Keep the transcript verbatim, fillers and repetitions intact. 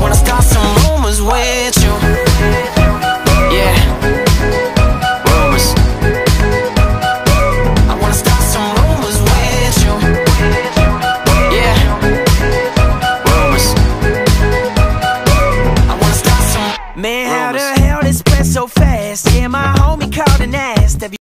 wanna start some rumors with you. Yeah, rumors. I wanna start some rumors with you. Yeah, rumors. I wanna start some. Man, how the hell this spread so fast? Yeah, my homie called and asked, have you